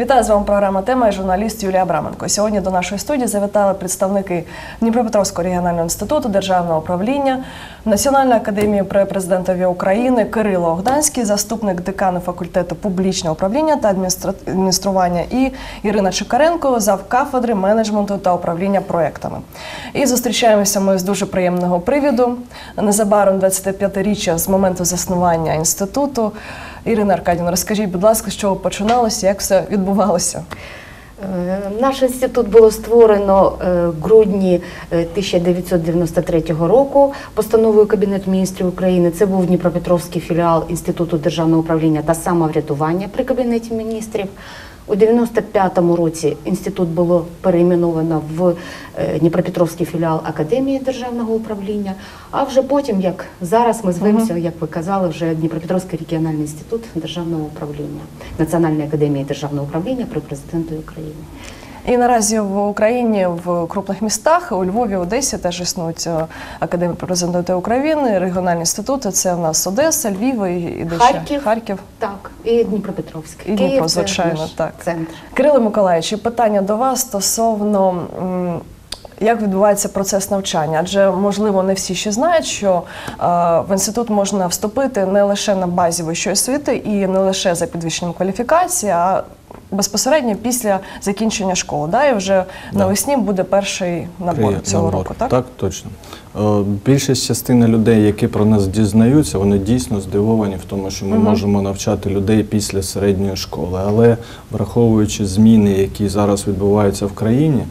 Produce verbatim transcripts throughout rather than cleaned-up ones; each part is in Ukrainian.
Вітаю, з вами програма «Тема» і журналіст Юлія Абраменко. Сьогодні до нашої студії завітали представники Дніпропетровського регіонального інституту державного управління, Національної академії при президентові України Кирило Огданський, заступник декана факультету публічного управління та адміністрування, і Ірина Чекаренко, завкафедри менеджменту та управління проєктами. І зустрічаємося ми з дуже приємного приводу. Незабаром двадцятип'ятиріччя з моменту заснування інституту. Ірина Аркадівна, розкажіть, будь ласка, з чого починалося, як все відбувалося? Наш інститут було створено в грудні тисяча дев'ятсот дев'яносто третього року постановою Кабінету міністрів України. Це був Дніпропетровський філіал Інституту державного управління та самоврядування при Кабінеті міністрів. У дев'яносто п'ятому році інститут було перейменовано в Дніпропетровський філіал Академії державного управління, а вже потім, як зараз ми звемося, як ви казали, вже Дніпропетровський регіональний інститут державного управління, Національної академії державного управління при президентові України. І наразі в Україні, в крупних містах, у Львові, Одесі теж існують Академія президента України, регіональні інститути. Це в нас Одеса, Львів і де Харків, ще? Харків. Так, і Дніпропетровськ. І Дніпро, звичайно, так. Центр. Кирило Миколаївич, питання до вас стосовно, як відбувається процес навчання. Адже, можливо, не всі ще знають, що в інститут можна вступити не лише на базі вищої освіти і не лише за підвищенням кваліфікації, а безпосередньо після закінчення школи. Да? І вже да. навесні буде перший набор При, цього набор. року, так? Так, точно. Більшість частини людей, які про нас дізнаються, вони дійсно здивовані в тому, що ми угу. можемо навчати людей після середньої школи. Але враховуючи зміни, які зараз відбуваються в країні,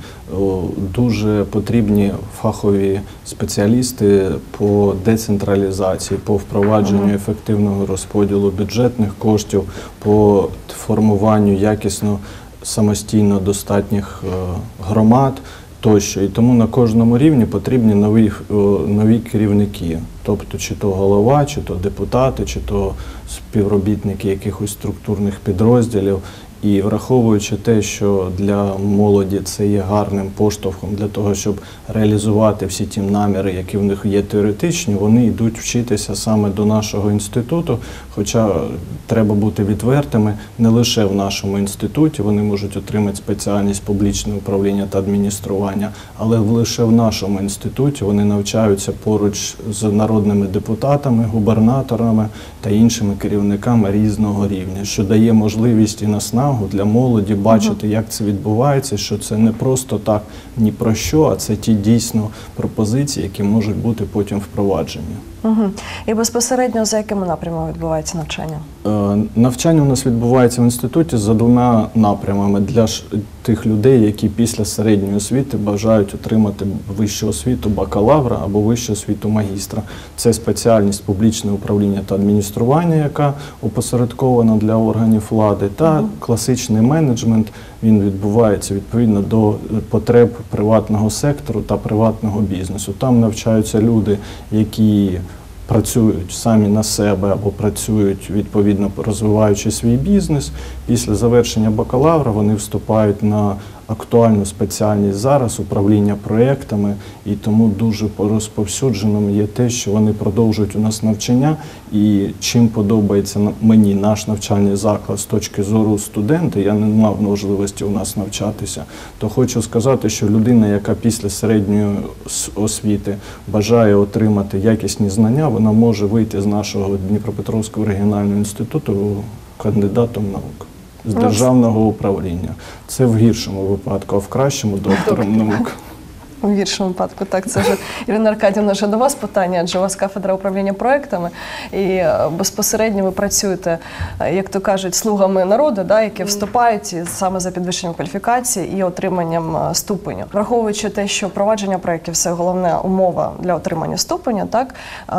дуже потрібні фахові спеціалісти по децентралізації, по впровадженню угу. ефективного розподілу бюджетних коштів, по формуванню якісно самостійно достатніх громад тощо. І тому на кожному рівні потрібні нові, нові керівники. Тобто, чи то голова, чи то депутати, чи то співробітники якихось структурних підрозділів. І враховуючи те, що для молоді це є гарним поштовхом для того, щоб реалізувати всі ті наміри, які в них є теоретичні, вони йдуть вчитися саме до нашого інституту. Хоча треба бути відвертими, не лише в нашому інституті вони можуть отримати спеціальність публічне управління та адміністрування, але лише в нашому інституті вони навчаються поруч з народними депутатами, губернаторами та іншими керівниками різного рівня, що дає можливість і наснагу для молоді бачити, як це відбувається, що це не просто так ні про що, а це ті дійсно пропозиції, які можуть бути потім впроваджені. Угу. І безпосередньо за якими напрямами відбувається навчання? Е, навчання у нас відбувається в інституті за двома напрямами для ж, тих людей, які після середньої освіти бажають отримати вищу освіту бакалавра або вищу освіту магістра. Це спеціальність публічне управління та адміністрування, яка опосередкована для органів влади, та угу. класичний менеджмент. Він відбувається відповідно до потреб приватного сектору та приватного бізнесу. Там навчаються люди, які працюють самі на себе або працюють, відповідно, розвиваючи свій бізнес. Після завершення бакалавра вони вступають на актуальну спеціальність зараз, управління проєктами, і тому дуже розповсюдженим є те, що вони продовжують у нас навчання, і чим подобається мені наш навчальний заклад з точки зору студента, я не мав можливості у нас навчатися, то хочу сказати, що людина, яка після середньої освіти бажає отримати якісні знання, вона може вийти з нашого Дніпропетровського регіонального інституту кандидатом наук з державного управління. Це в гіршому випадку, а в кращому доктором наук. У гіршому випадку, так. Це вже, Ірина Аркадівна, вже до вас питання, адже у вас кафедра управління проєктами, і безпосередньо ви працюєте, як то кажуть, слугами народу, да, які вступають саме за підвищенням кваліфікації і отриманням ступеню. Враховуючи те, що впровадження проєктів – це головна умова для отримання ступеня, так,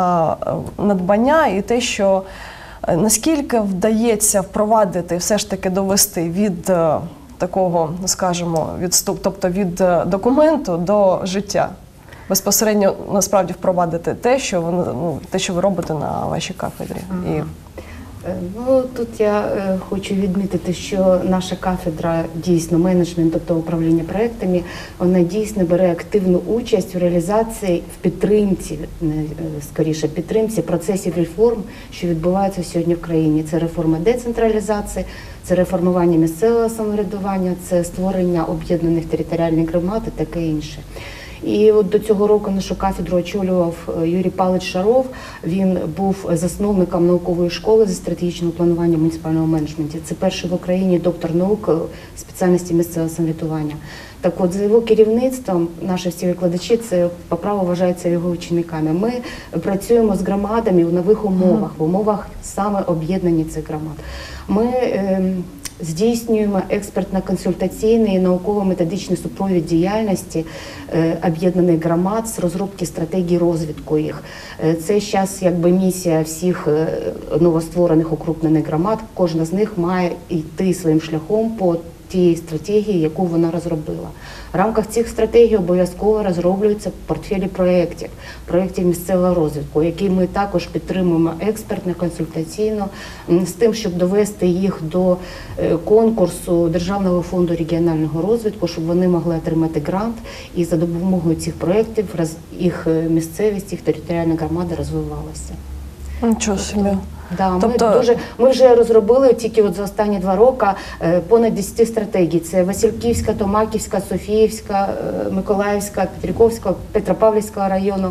надбання і те, що наскільки вдається впровадити, все ж таки довести від такого, скажімо, відступ, тобто від документу до життя? Безпосередньо, насправді, впровадити те, що ви, ну, те, що ви робите на вашій кафедрі. Ага. І... Е, Ну, тут я е, хочу відмітити, що наша кафедра дійсно менеджменту та управління проектами, вона дійсно бере активну участь у реалізації, в підтримці, не, е, скоріше, підтримці процесів реформ, що відбуваються сьогодні в країні. Це реформа децентралізації, це реформування місцевого самоврядування, це створення об'єднаних територіальних громад і таке інше. І от до цього року нашу кафедру очолював Юрій Павлович Шаров. Він був засновником наукової школи зі стратегічного планування муніципального менеджменту. Це перший в Україні доктор наук спеціальності місцевого самоврядування. Так от, за його керівництвом, наші всі викладачі, це по праву вважаються його учениками. Ми працюємо з громадами у нових умовах, в умовах саме об'єднання цих громад. Ми е, здійснюємо експертно-консультаційний і науково-методичний супровід діяльності е, об'єднаних громад з розробки стратегії розвитку їх. Е, це зараз якби місія всіх е, новостворених укрупнених громад. Кожна з них має йти своїм шляхом по тієї стратегії, яку вона розробила. В рамках цих стратегій обов'язково розроблюються портфелі проєктів, проєктів місцевого розвитку, які ми також підтримуємо експертно, консультаційно, з тим, щоб довести їх до конкурсу Державного фонду регіонального розвитку, щоб вони могли отримати грант, і за допомогою цих проєктів їх місцевість, їх територіальна громада розвивалася. Нічого собі. Да, Тобто... ми, дуже, ми вже розробили тільки от за останні два роки понад десять стратегій. Це Васильківська, Томаківська, Софіївська, Миколаївська, Петриківська, Петропавлівського району.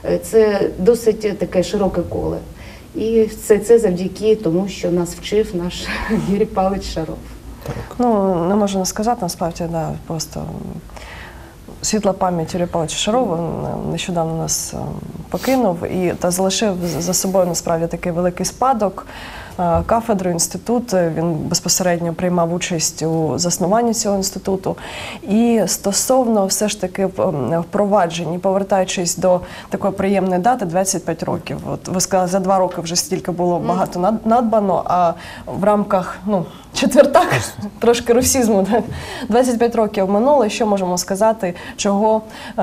Це досить таке широке коло. І все це завдяки тому, що нас вчив наш Юрій Павлович Шаров. Так. Ну, не можу не сказати, насправді, да, просто світла пам'ять Юрія Павловича Шарова нещодавно нас покинув і та залишив за собою насправді такий великий спадок. Кафедру, інститут, він безпосередньо приймав участь у заснуванні цього інституту. І стосовно все ж таки впроваджень, повертаючись до такої приємної дати, двадцять п'ять років. От ви сказали, за два роки вже стільки було багато надбано, а в рамках, ну, четвертак, трошки русізму, так? двадцять п'ять років минуло, що можемо сказати, чого,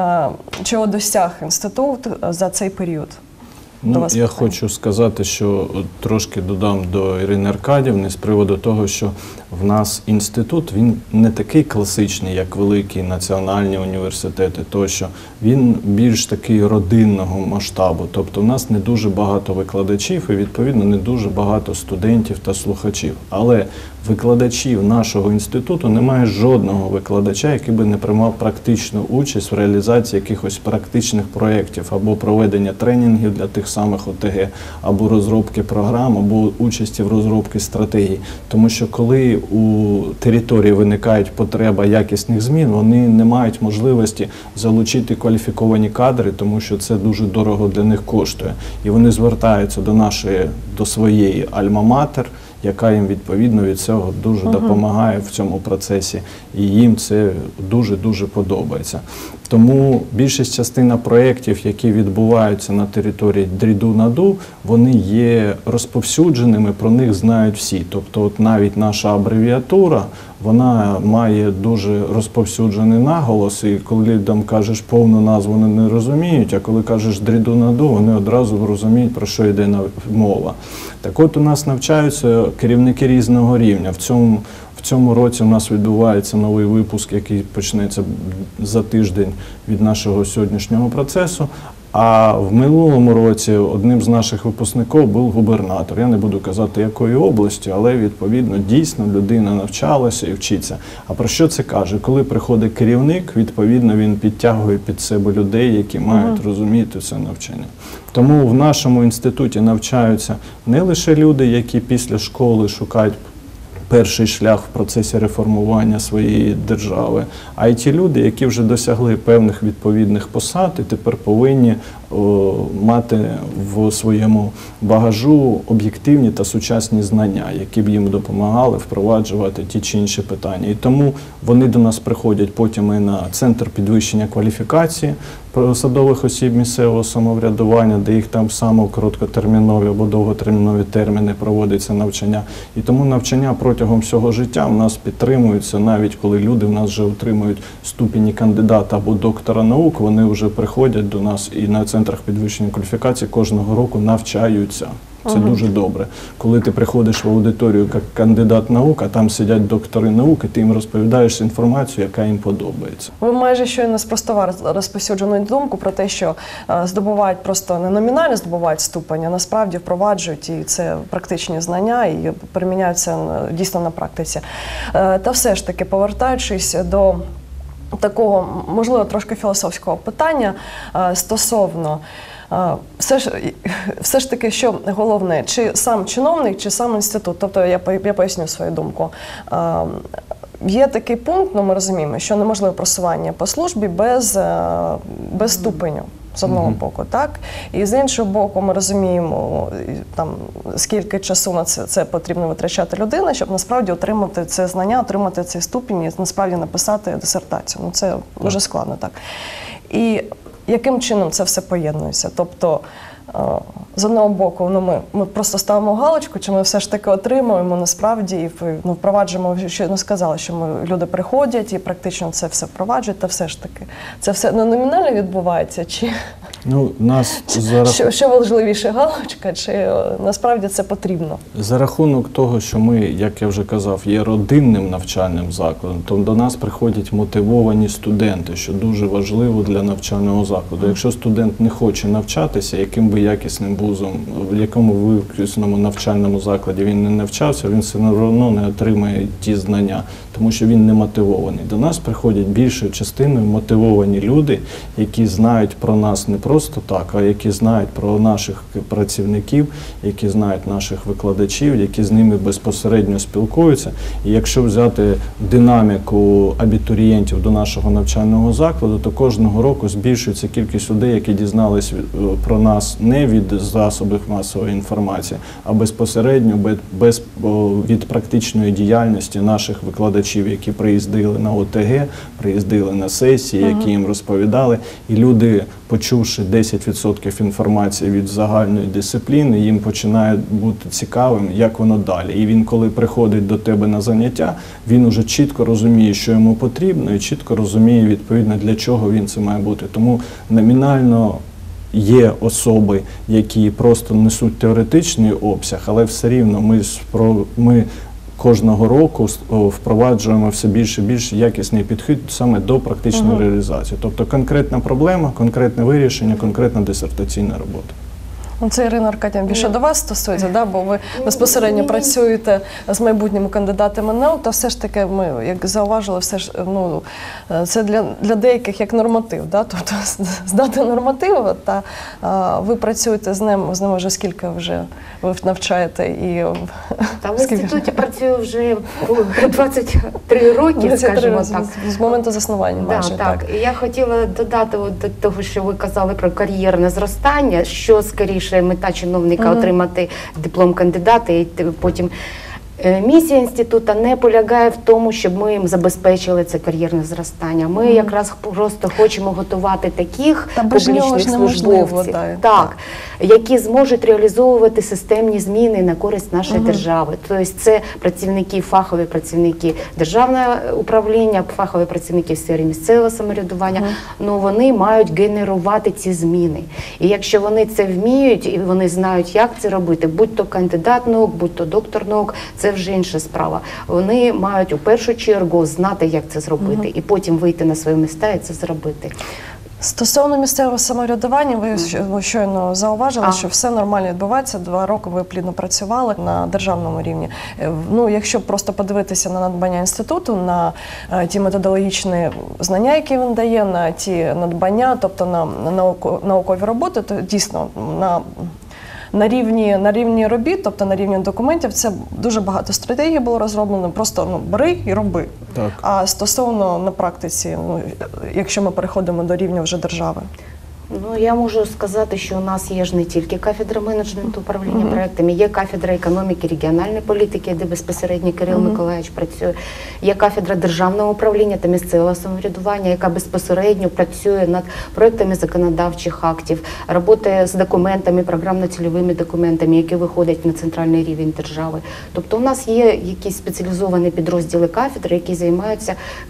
чого досяг інститут за цей період? Ну, я питання. Хочу сказати, що трошки додам до Ірини Аркадівни з приводу того, що в нас інститут, він не такий класичний, як великі національні університети, тощо. Він більш такий родинного масштабу. Тобто в нас не дуже багато викладачів і, відповідно, не дуже багато студентів та слухачів. Але викладачів нашого інституту немає жодного викладача, який би не приймав практичну участь в реалізації якихось практичних проєктів або проведення тренінгів для тих самих О Те Ге, або розробки програм, або участі в розробці стратегій. Тому що коли у території виникають потреба якісних змін, вони не мають можливості залучити кваліфіковані кадри, тому що це дуже дорого для них коштує. І вони звертаються до нашої, до своєї альма-матер, яка їм відповідно від цього дуже uh-huh. допомагає в цьому процесі, і їм це дуже-дуже подобається. Тому більшість частина проєктів, які відбуваються на території ДРІДу-НАДУ, вони є розповсюдженими, про них знають всі. Тобто от навіть наша абревіатура, вона має дуже розповсюджений наголос, і коли людям кажеш повну назву, вони не розуміють, а коли кажеш ДРІДу-НАДУ, вони одразу розуміють, про що йде мова. Так от у нас навчаються керівники різного рівня. В цьому В цьому році у нас відбувається новий випуск, який почнеться за тиждень від нашого сьогоднішнього процесу. А в минулому році одним з наших випускників був губернатор. Я не буду казати, якої області, але, відповідно, дійсно людина навчалася і вчиться. А про що це каже? Коли приходить керівник, відповідно, він підтягує під себе людей, які мають ага. розуміти це навчання. Тому в нашому інституті навчаються не лише люди, які після школи шукають перший шлях в процесі реформування своєї держави, а й ті люди, які вже досягли певних відповідних посад і тепер повинні о, мати в своєму багажу об'єктивні та сучасні знання, які б їм допомагали впроваджувати ті чи інші питання. І тому вони до нас приходять потім і на Центр підвищення кваліфікації посадових осіб місцевого самоврядування, де їх там саме короткотермінові або довготермінові терміни проводиться навчання. І тому навчання протягом всього життя в нас підтримуються, навіть коли люди в нас вже отримують ступені кандидата або доктора наук, вони вже приходять до нас і на центрах підвищення кваліфікації кожного року навчаються. Це дуже добре. Коли ти приходиш в аудиторію як кандидат наук, а там сидять доктори наук, і ти їм розповідаєш інформацію, яка їм подобається. Ви майже щойно спростували розповсюджену думку про те, що е, здобувають просто не номінально здобувають ступень, а насправді впроваджують, і це практичні знання, і переміняються е, дійсно на практиці. Е, та все ж таки, повертаючись до такого, можливо, трошки філософського питання е, стосовно е, все ж, все ж таки, що головне, чи сам чиновник, чи сам інститут, тобто я, я поясню свою думку. Е, Є такий пункт, ну ми розуміємо, що неможливе просування по службі без, без ступеню, з одного mm-hmm. боку, так? І з іншого боку, ми розуміємо, там, скільки часу на це, це потрібно витрачати людина, щоб насправді отримати це знання, отримати цей ступінь і насправді написати дисертацію. Ну це mm-hmm. дуже складно, так. І яким чином це все поєднується? Тобто, з одного боку, ну, ми, ми просто ставимо галочку, чи ми все ж таки отримуємо насправді і ну, впроваджуємо, що не сказали, що ми, люди приходять і практично це все впроваджують, та все ж таки. Це все не номінально відбувається, чи ну, нас за... що, що важливіше, галочка, чи насправді це потрібно? За рахунок того, що ми, як я вже казав, є родинним навчальним закладом, то до нас приходять мотивовані студенти, що дуже важливо для навчального закладу. Якщо студент не хоче навчатися, яким би якісним вузом, в якому виключному навчальному закладі він не навчався, він все одно не отримає ті знання, тому що він не мотивований. До нас приходять більшою частиною мотивовані люди, які знають про нас не просто так, а які знають про наших працівників, які знають наших викладачів, які з ними безпосередньо спілкуються. І якщо взяти динаміку абітурієнтів до нашого навчального закладу, то кожного року збільшується кількість людей, які дізнались про нас не від засобів масової інформації, а безпосередньо без, без, від практичної діяльності наших викладачів, які приїздили на О Те Ге, приїздили на сесії, які uh-huh. їм розповідали. І люди, почувши десять відсотків інформації від загальної дисципліни, їм починає бути цікавим, як воно далі. І він, коли приходить до тебе на заняття, він уже чітко розуміє, що йому потрібно, і чітко розуміє, відповідно, для чого він це має бути. Тому номінально є особи, які просто несуть теоретичний обсяг, але все рівно ми, ми кожного року впроваджуємо все більше і більше якісний підхід саме до практичної uh-huh. реалізації. Тобто конкретна проблема, конкретне вирішення, конкретна дисертаційна робота. Це, Ірина Аркадівна, більше до вас стосується, да? Бо ви безпосередньо працюєте з майбутніми кандидатами наук, та все ж таки, ми, як зауважили, все ж, ну, це для, для деяких як норматив, да? Тобто здати норматив, та а, ви працюєте з ним, з ними вже скільки вже ви навчаєте? І... Та в інституті працюю вже двадцять три роки, скажімо так. З моменту заснування майже. Да, так. так. Я хотіла додати от до того, що ви казали про кар'єрне зростання, що скоріше мета чиновника mm-hmm. отримати диплом кандидата і потім. Місія інституту не полягає в тому, щоб ми їм забезпечили це кар'єрне зростання. Ми mm. якраз просто хочемо готувати таких Та публічних службовців, так, так, які зможуть реалізовувати системні зміни на користь нашої mm-hmm. держави. Тобто це працівники, фахові працівники державного управління, фахові працівники в сфері місцевого самоврядування, mm-hmm. ну вони мають генерувати ці зміни. І якщо вони це вміють і вони знають, як це робити, будь то кандидат наук, будь то доктор наук, це вже інша справа. Вони мають у першу чергу знати, як це зробити, угу. і потім вийти на свої місця і це зробити. Стосовно місцевого самоврядування, ви mm. щойно зауважили, а. що все нормально відбувається. Два роки ви плідно працювали на державному рівні. Ну, якщо просто подивитися на надбання інституту, на ті методологічні знання, які він дає, на ті надбання, тобто на, на наукові роботи, то дійсно на На рівні, на рівні робіт, тобто на рівні документів, це дуже багато стратегій було розроблено, просто ну, бери і роби. Так. А стосовно на практиці, ну, якщо ми переходимо до рівня вже держави? Ну, я можу сказати, що у нас є ж не тільки кафедра менеджменту управління mm-hmm. проектами, є кафедра економіки, регіональної політики, де безпосередньо Кирил mm-hmm. Миколаївич працює, є кафедра державного управління та місцевого самоврядування, яка безпосередньо працює над проектами законодавчих актів, працює з документами, програмно-цільовими документами, які виходять на центральний рівень держави. Тобто у нас є якісь спеціалізовані підрозділи кафедри, які займаються,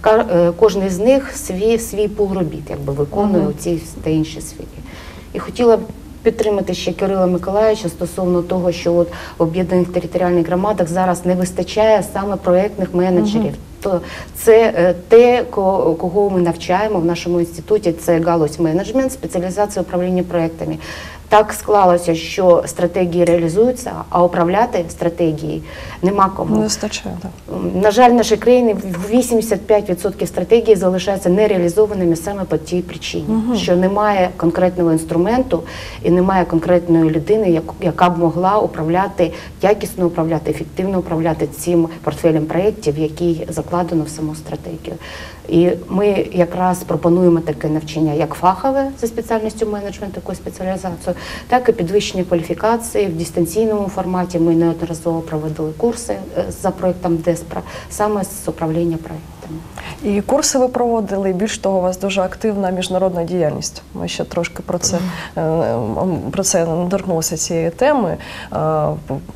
кожен з них свій, свій пул робіт, якби виконує mm-hmm. ці та інші сфері. І хотіла б підтримати ще Кирила Миколаївича стосовно того, що от в об'єднаних територіальних громадах зараз не вистачає саме проєктних менеджерів. То це е, те, ко- кого ми навчаємо в нашому інституті, це галузь менеджмент, спеціалізація управління проєктами. Так склалося, що стратегії реалізуються, а управляти стратегії нема кому. Не вистачає, так. На жаль, в нашій країні вісімдесят п'ять відсотків стратегії залишаються нереалізованими саме по тій причині, Мгм. що немає конкретного інструменту і немає конкретної людини, як- яка б могла управляти, якісно управляти, ефективно управляти цим портфелем проєктів, який закладено в саму стратегію. І ми якраз пропонуємо таке навчання як фахове за спеціальністю менеджмент, таку спеціалізацію, так і підвищення кваліфікації в дистанційному форматі. Ми неодноразово проводили курси е, за проєктом ДЕСПРА, саме з управління проєктами. І курси ви проводили, і більш того, у вас дуже активна міжнародна діяльність. Ми ще трошки про це, е, про це торкнулися цієї теми. Е,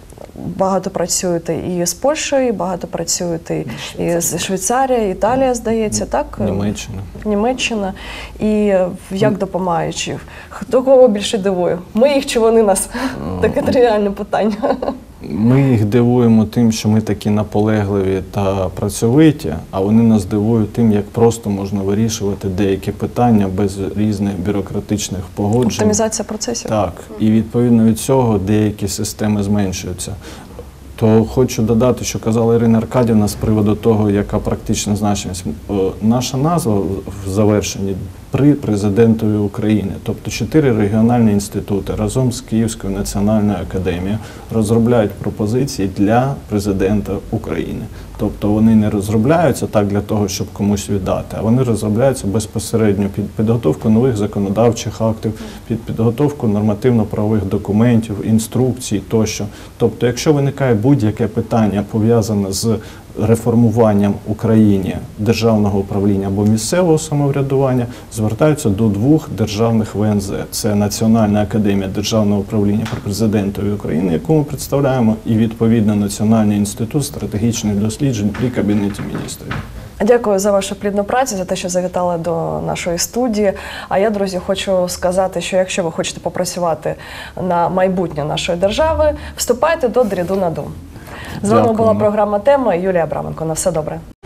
Багато працюєте і з Польщею, і багато працюєте і з Швейцарії, Італія, здається, так? Німеччина. Німеччина. І як допомагаючи? Хто кого більше дивує? Ми їх чи вони нас? Таке тривіальне питання. Ми їх дивуємо тим, що ми такі наполегливі та працьовиті, а вони нас дивують тим, як просто можна вирішувати деякі питання без різних бюрократичних погоджень. Оптимізація процесів. Так, і відповідно від цього деякі системи зменшуються. То хочу додати, що казала Ірина Аркадівна з приводу того, яка практична значність. Е, Наша назва в завершенні при президентові України, тобто чотири регіональні інститути разом з Київською національною академією розробляють пропозиції для президента України. Тобто вони не розробляються так для того, щоб комусь віддати, а вони розробляються безпосередньо під підготовку нових законодавчих актів, під підготовку нормативно-правових документів, інструкцій тощо. Тобто, якщо виникає будь-яке питання пов'язане з реформуванням в Україні державного управління або місцевого самоврядування, звертаються до двох державних В Н З. Це Національна академія державного управління при президентові України, яку ми представляємо, і відповідно Національний інститут стратегічних досліджень при Кабінеті міністрів. Дякую за вашу плідну працю, за те, що завітали до нашої студії. А я, друзі, хочу сказати, що якщо ви хочете попрацювати на майбутнє нашої держави, вступайте до Дріду на Дум. З вами Дякуємо. була програма «Тема» і Юлія Абраменко. На все добре.